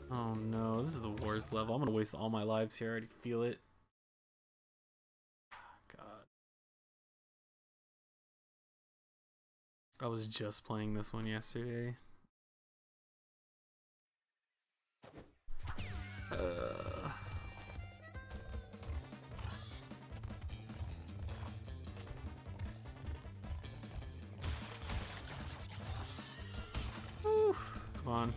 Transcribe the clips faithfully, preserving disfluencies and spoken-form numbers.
Oh no, this is the worst level. I'm gonna waste all my lives here. I already feel it. God. I was just playing this one yesterday. Uh... Whew. Come on.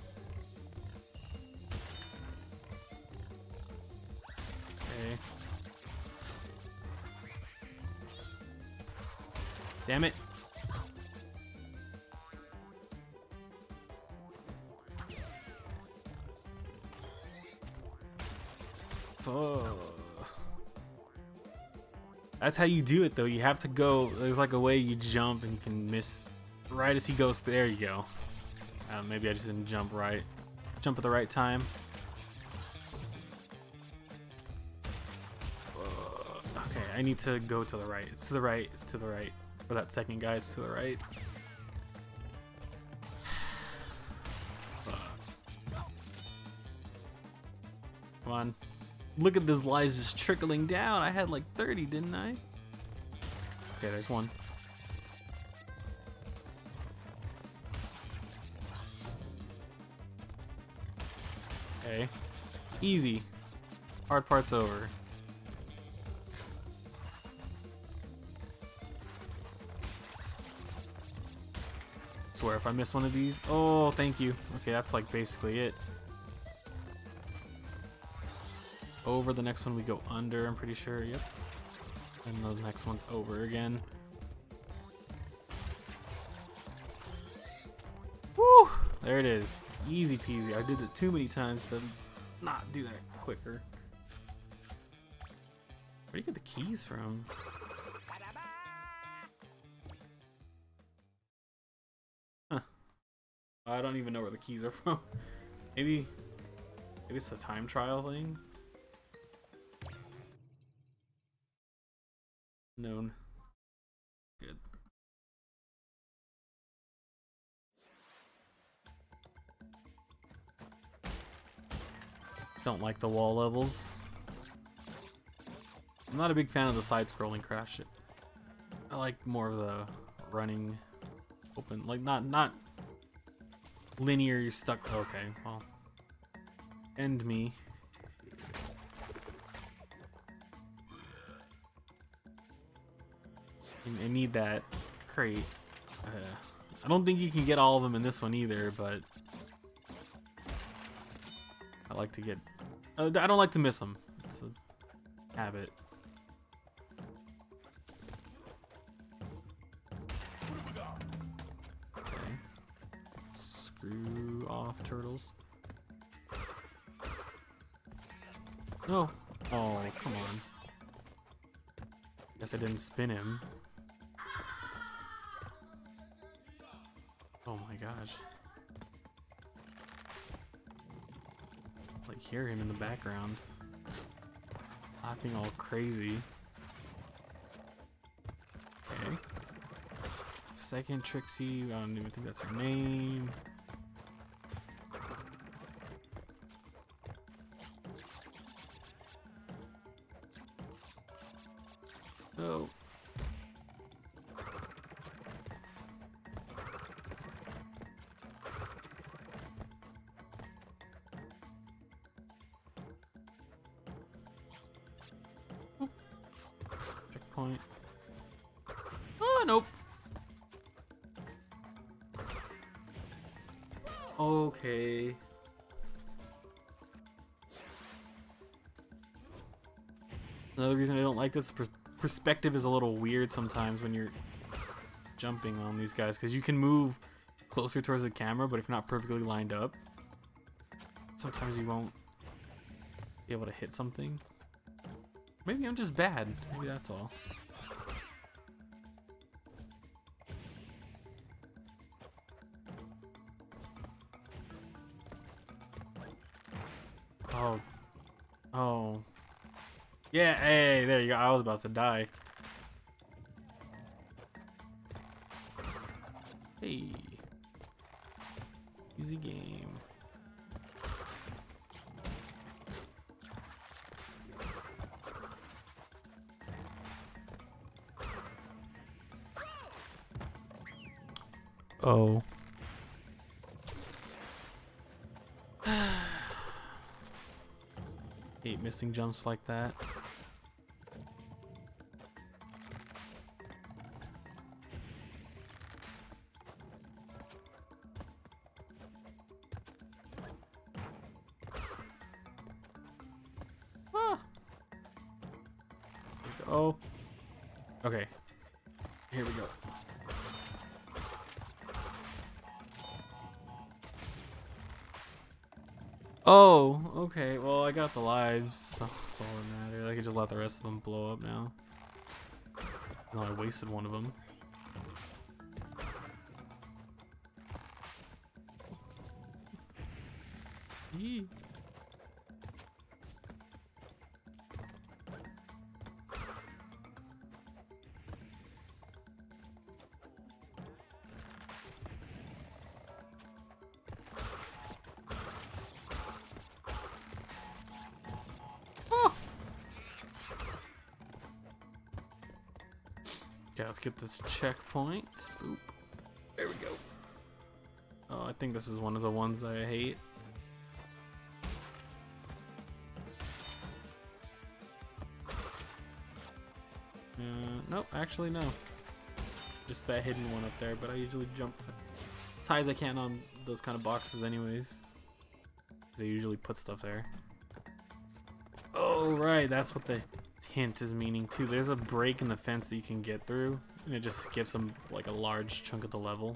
Okay. Damn it. Oh. That's how you do it though. You have to go, there's like a way you jump and you can miss right as he goes. There you go. Uh, maybe I just didn't jump right. Jump at the right time. Uh, okay, I need to go to the right. It's to the right. It's to the right. For that second guy, it's to the right. Come on. Look at those lives just trickling down. I had like thirty, didn't I? Okay, there's one. Okay. Easy. Hard part's over. Swear if I miss one of these. Oh, thank you. Okay, that's like basically it. Over the next one we go under, I'm pretty sure. Yep. And the next one's over again. Woo! There it is. Easy peasy. I did it too many times to not do that quicker. Where do you get the keys from? Huh. I don't even know where the keys are from. Maybe, maybe it's a time trial thing. Known. Good. Don't like the wall levels. I'm not a big fan of the side-scrolling Crash. I like more of the running, open, like not not linear. You're stuck. Okay, well, end me. I need that crate. Uh, I don't think you can get all of them in this one either, but I like to get. Uh, I don't like to miss them. It's a habit. Okay. Screw off, turtles. No. Oh, come on. Guess I didn't spin him. Oh my gosh. Like hear him in the background. Laughing all crazy. Okay. Second Trixie, I don't even think that's her name. Oh. Checkpoint. Oh, nope. Okay. Another reason I don't like this pers perspective is a little weird sometimes when you're jumping on these guys, because you can move closer towards the camera, but if you're not perfectly lined up, sometimes you won't be able to hit something. Maybe I'm just bad. Maybe that's all. Oh. Oh. Yeah, hey, there you go. I was about to die. Hey. Easy game. Uh-oh. Hate missing jumps like that. Ah. Oh. Okay. Here we go. Oh, okay. Well, I got the lives, so that's all that matters. I can just let the rest of them blow up now. No, I wasted one of them. Yee. Okay, let's get this checkpoint. Boop. There we go. Oh, I think this is one of the ones I hate. Uh, nope, actually no. Just that hidden one up there, but I usually jump as high as I can on those kind of boxes anyways. They usually put stuff there. Oh, right, that's what the hint is meaning too. There's a break in the fence that you can get through, and it just skips them like a large chunk of the level.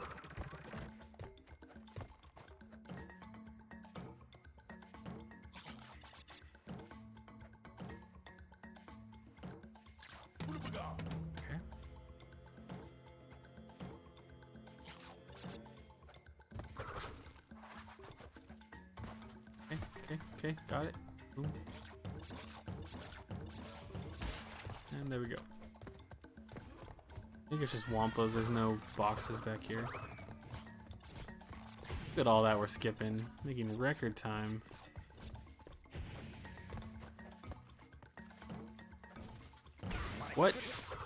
Okay. Okay, okay, okay, got it. Boom. And there we go. I think it's just Wampas, there's no boxes back here. Look at all that we're skipping, making record time. What?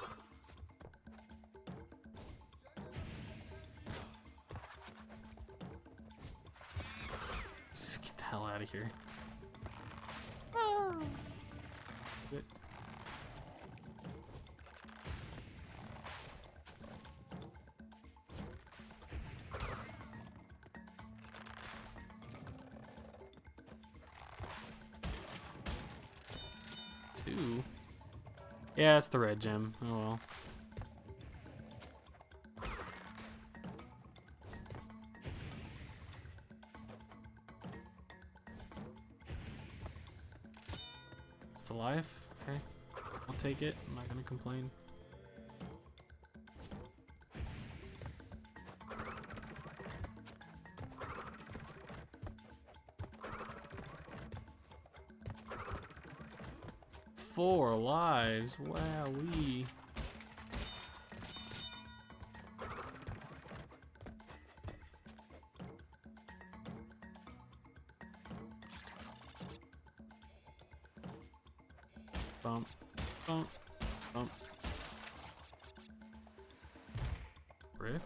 Just get the hell out of here. Oh. Good. Two. Yeah, it's the red gem. Oh well. It's alive. Okay, I'll take it. I'm not gonna complain. Four lives. Wowee. Bump, bump, bump. Rip.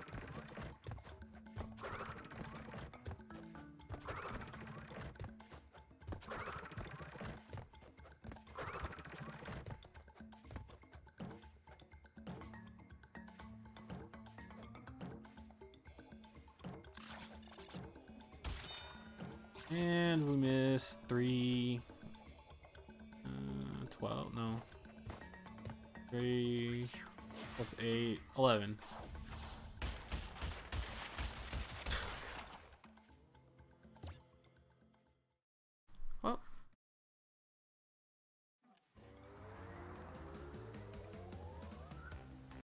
And we missed three. Uh, twelve, no. Three plus eight, eleven.